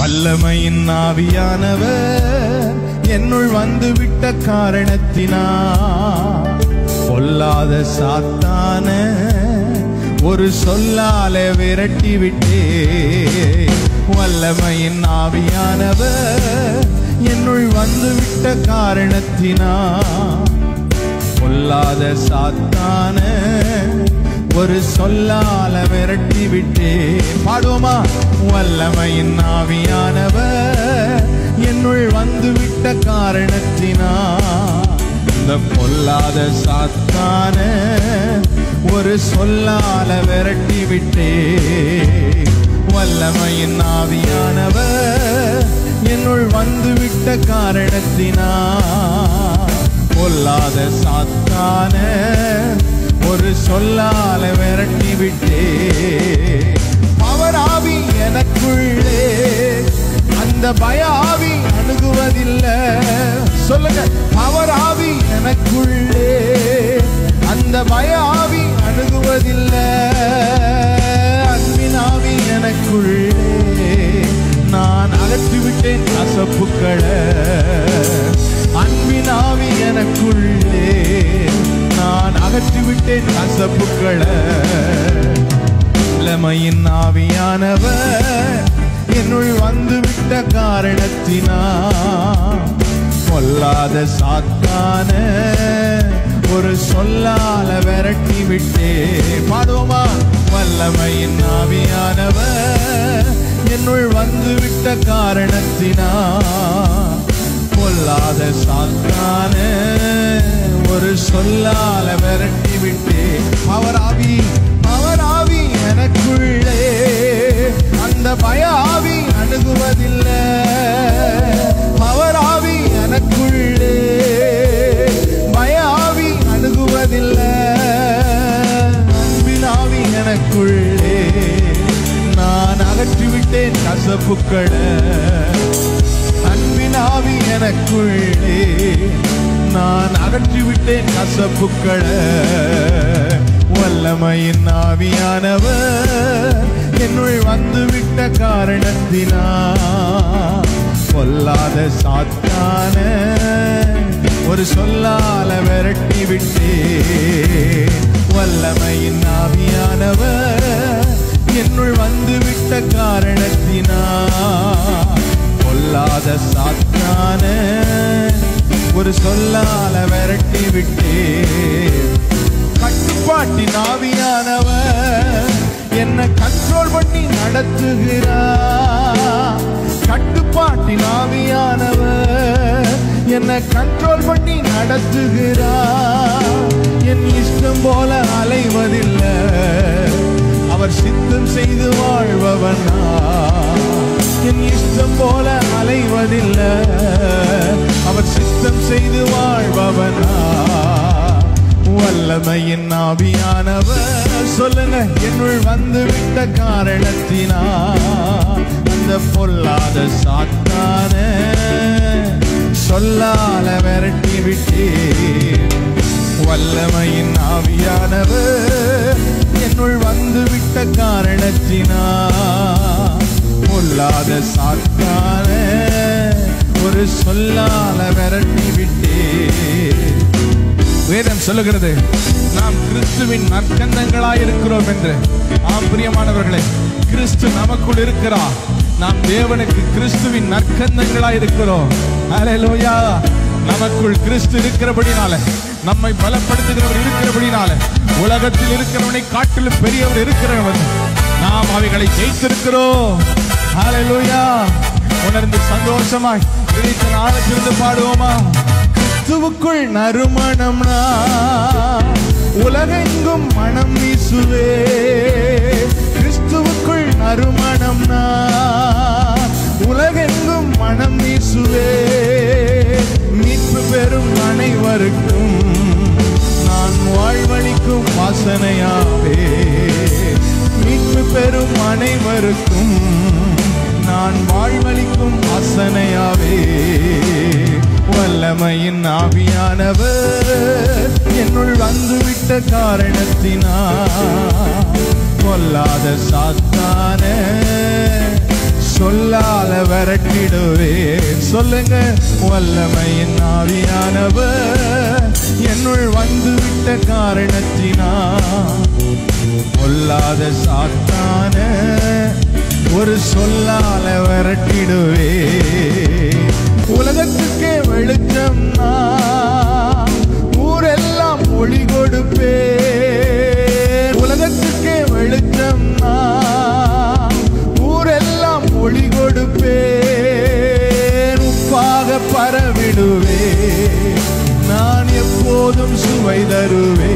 வல்லமையின் ஆவியானவர் என்னுள் வந்துவிட்ட காரணத்தினால் பொல்லாத சாத்தான ஒரு சொல்லாலே விரட்டி விட்டே. வல்லமையின் ஆவியானவர் என்னுள் வந்துவிட்ட காரணத்தினால் பொல்லாத சாத்தான ஒரு சொல்லால விரட்டி விட்டே. பாடுவோமா? வல்லமையின் ஆவியானவர் என்னுள் வந்துவிட்ட காரணத்தினால் இந்த பொல்லாத சாத்தான ஒரு சொல்லால விரட்டி விட்டே. வல்லமையின் ஆவியானவர் என்னுள் வந்துவிட்ட காரணத்தினால் பொல்லாத சாத்தான ஒரு சொல்லால விரட்டி விட்டே. அவர் ஆவி எனக்குள்ளே, அந்த பய ஆவி அணுகுவதில்லை. சொல்லுங்க, அவர் ஆவி எனக்குள்ளே, அந்த பய ஆவி அணுகுவதில்லை. அன்பின் ஆவி எனக்குள்ளே, நான் அகற்றிவிட்டேன் கசப்புக்களை. அன்பின் ஆவி எனக்குள்ளே, நான் அகற்றிவிட்டேன் கசப்புக்களை. வல்லமையின் ஆவியானவர் என்னுள் வந்துவிட்ட காரணத்தினால் பொல்லாத சாத்தான ஒரு சொல்லால விரட்டி விட்டே. பாடுவோமா? வல்லமையின் ஆவியானவர் என்னுள் வந்துவிட்ட காரணத்தினால் பொல்லாத சாத்தான ஒரு சொல்லால விரட்டி விட்டே. அவர் ஆவி எனக்குள்ளே, அந்த பய ஆவி அணுகுவதில்லை. அவர் ஆவி எனக்குள்ளே, பய ஆவி அணுகுவதில்லை. அன்பின் ஆவி எனக்குள்ளே, நான் அகற்றிவிட்டேன் கசப்புக்களை. அன்பின் ஆவி எனக்குள்ளே, நான் அகற்றிவிட்டேன் கசப்புக்களை. வல்லமையின் ஆவியானவர் என்னுள் வந்துவிட்ட காரணத்தினால் பொல்லாத சாத்தான ஒரு சொல்லால விரட்டி விட்டே. வல்லமையின் ஆவியானவர் என்னுள் வந்துவிட்ட காரணத்தினால் பொல்லாத சாத்தான ஒரு சொல்லால விரட்டி விட்டே. கட்டுப்பாட்டின் ஆவியானவர் என்ன கண்ட்ரோல் பண்ணி நடத்துகிறார். கட்டுப்பாட்டின் ஆவியானவர் என்ன கண்ட்ரோல் பண்ணி நடத்துகிறார். என் இஷ்டம் போல அலைவதில்லை, அவர் சித்தம் செய்து வாழ்பவனா. என் இஷ்டம் போல அலைவதில்லை, அவர் சித்தம் செய்து வாழ்பவனா. வல்லமையின் ஆவியானவர் சொல்லுங்க, என்னுள் வந்துவிட்ட காரணத்தினால் அந்த பொல்லாத சாத்தான சொல்லால விரட்டி விட்டே. வல்லமையின் ஆவியானவர் என்னுள் வந்துவிட்ட காரணத்தினால் பொல்லாத சாத்தான ஒரு சொல்லால விரட்டி விட்டே. வேதம் சொல்லுகிறது, நாம் கிறிஸ்துவின் நற்கந்தங்களாய் இருக்கிறோம் என்று. ஆம் பிரியமானவர்களே, கிறிஸ்து நமக்குள் இருக்கிறார். நாம் தேவனுக்கு கிறிஸ்துவின் நற்கந்தங்களாய் இருக்கிறோம். ஹல்லேலூயா. நமக்குள் கிறிஸ்து இருக்கிறபடினால, நம்மை பலப்படுத்துகிறவர் இருக்கிறபடினால, உலகத்தில் இருக்கிறவனை காட்டிலும் பெரியவர் இருக்கிறவர், நாம் அவைகளை ஜெயித்திருக்கிறோம். ஹல்லேலூயா. உணர்ந்து சந்தோஷமாய் இதயத்தின் ஆழத்திலிருந்து பாடுவோமா? கிறிஸ்துவுக்குள் நறுமணம்னா உலகெங்கும் மனம் வீசுவே. கிறிஸ்துவுக்குள் நறுமணம்னா உலகெங்கும் மனம் வீசுவே. மீட்பு பெறும் அனைவருக்கும் நான் வாழ்வளிக்கும் வாசனையாவே. மீட்பு பெறும் அனைவருக்கும் நான் வாழ்வளிக்கும் வாசனையாவே. வல்லமையின் ஆவியானவர் என்னுள் வந்துவிட்ட காரணத்தினால் பொல்லாத சாத்தான சொல்லால விரட்டிடுவேன். சொல்லுங்க, வல்லமையின் ஆவியானவர் என்னுள் வந்து விட்ட காரணத்தினால் பொல்லாத சாத்தான ஒரு சொல்லால விரட்டிடுவே. உலகத்துக்கே வெளிச்சம் நான், ஊரெல்லாம் ஒளி கொடுப்பே. உலகத்துக்கே வெளிச்சம் நான், ஊரெல்லாம் ஒளி கொடுப்பே. உப்பாக பரவிடுவே, நான் எப்போதும் சுவை தருவே.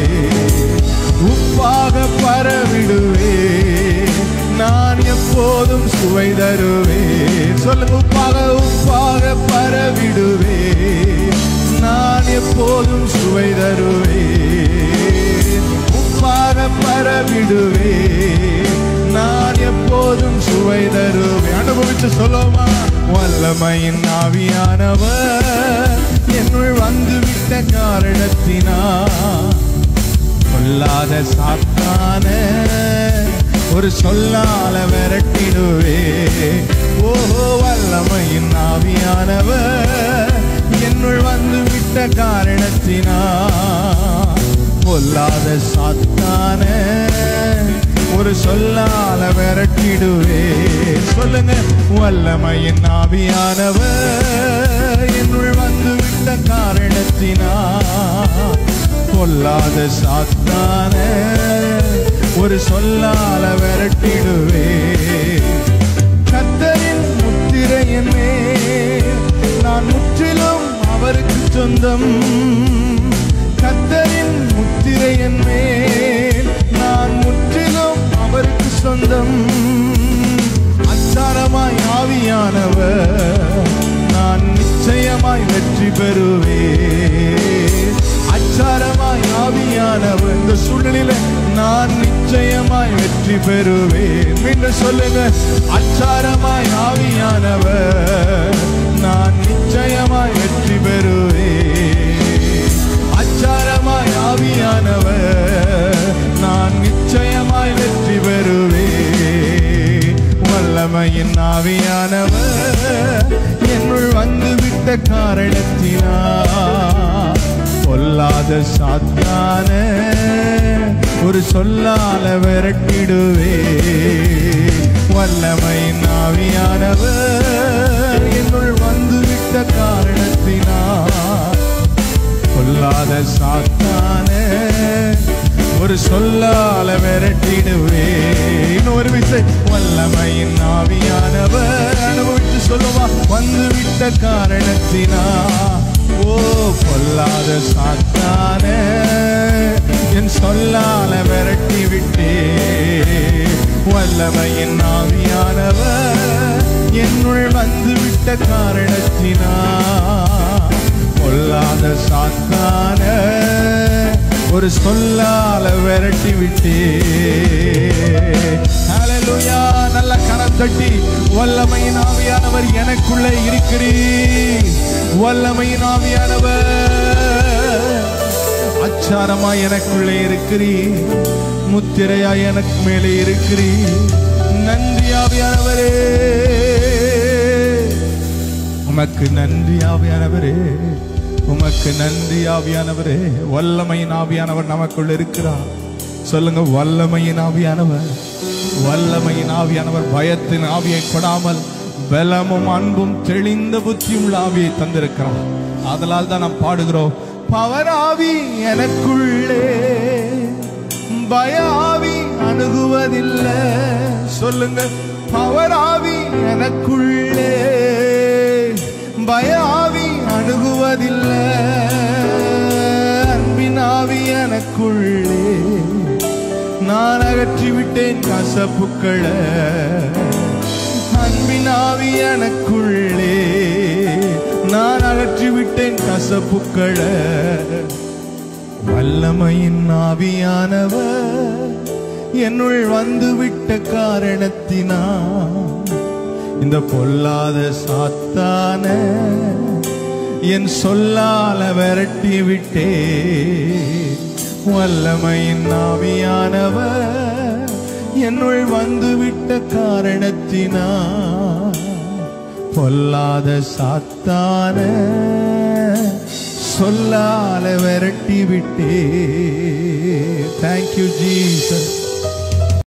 உப்பாக பரவிடுவே, நான் எப்போதும் சுவை தருவே. சொல்லுங்க, உப்பாக பரவிடுவே, நான் எப்போதும் சுவை தருவே. உப்பாக பரவிடுவே, நான் எப்போதும் சுவை தருவே. அனுபவிச்சு சொல்லுமா, வல்லமையின் ஆவியானவர் என்னுள் வந்து விட்ட காரணத்தினால் பொல்லாத சாத்தான ஒரு சொல்லால விரட்டிடுவே. ஓஹோ, வல்லமையின் ஆவியானவர் என்னுள் வந்து விட்ட காரணத்தினால் பொல்லாத சாத்தான ஒரு சொல்லால விரட்டிடுவே. சொல்லுங்க, வல்லமையின் ஆவியானவர் என்னுள் வந்து விட்ட காரணத்தினால் பொல்லாத சாத்தான ஒரு சொல்லால விரட்டிடுவே. கர்த்தரின் முத்திரையின் மேல் நான் முற்றிலும் அவருக்கு சொந்தம். கர்த்தரின் முத்திரையின் மேல் நான் முற்றிலும் அவருக்கு சொந்தம். அச்சாரமாய் ஆவியானவர் நான் நிச்சயமாய் வெற்றி பெறுவே. அச்சாரமாய் ஆவியானவர் இந்த சூழ்நிலையில நான் நிச்சயமாய் வெற்றி பெறுவேன். மீண்டும் சொல்லுங்க, அச்சாரமாய் ஆவியானவர் நான் நிச்சயமாய் வெற்றி பெறுவேன். அச்சாரமாய் ஆவியானவர் நான் நிச்சயமாய் வெற்றி பெறுவேன். வல்லமையின் ஆவியானவர் என்னுள் வந்து விட்ட காரணத்தினால் பொல்லாத சாத்தான ஒரு சொல்லால விரட்டிடுவே. வல்லமையின் ஆவியானவர் என்னுள் வந்து விட்ட காரணத்தினால் பொல்லாத சாத்தான ஒரு சொல்லால விரட்டிடுவே. இன்னொரு விசை, வல்லமையின் ஆவியானவர் அனுபவித்து சொல்லுவா, வந்து விட்ட காரணத்தினால் ஓ பொல்லாத சாத்தான என் சொல்லால விரட்டி விட்டே. வல்லமையின் ஆவியானவர் என்னுள் வந்து விட்ட காரணத்தினால் பொல்லாத சாத்தான ஒரு சொல்லால விரட்டி விட்டே. ஹல்லேலூயா. நல்ல கரம் தட்டி, வல்லமையின் ஆவியானவர் எனக்குள்ளே இருக்கிறீர். வல்லமையின் ஆவியானவர் அச்சாரமாய் எனக்குள்ளே இருக்கிறீர். முத்திரையாய் எனக்கு மேலே இருக்கிறீர். நன்றி ஆவியானவரே, உமக்கு நன்றி ஆவியானவரே, உமக்கு நன்றி ஆவியானவரே. வல்லமையின் ஆவியானவர் நமக்குள்ள இருக்கிறார். சொல்லுங்க, வல்லமையின் ஆவியானவர், வல்லமையின் ஆவியானவர் பயத்தின் ஆவியை கொடாமல் பலமும் அன்பும் தெளிந்த புத்தியுள்ள ஆவியை தந்திருக்கிறார். அதனால் தான் நாம் பாடுகிறோம், பவர் ஆவி எனக்குள்ளே, பய ஆவி அணுகுவதில்லை. சொல்லுங்க, பவர் ஆவி எனக்குள்ளே, பய ஆவி அணுகுவதில்லை. அன்பின் ஆவி எனக்குள்ளே, நான் அகற்றிவிட்டேன் கசப்புக்களை. அன்பின் ஆவி எனக்குள்ளே, நான் அகற்றிவிட்டேன் கசப்புக்களை. வல்லமையின் ஆவியானவர் என்னுள் வந்துவிட்ட காரணத்தினால் இந்த பொல்லாத சாத்தான என் சொல்லால விரட்டி விட்டே. வல்லமையின் ஆவியானவர் என்னுள் வந்துவிட்ட காரணத்தினா பொல்லாத சாத்தான சொல்லால விரட்டி விட்டே. Thank you Jesus.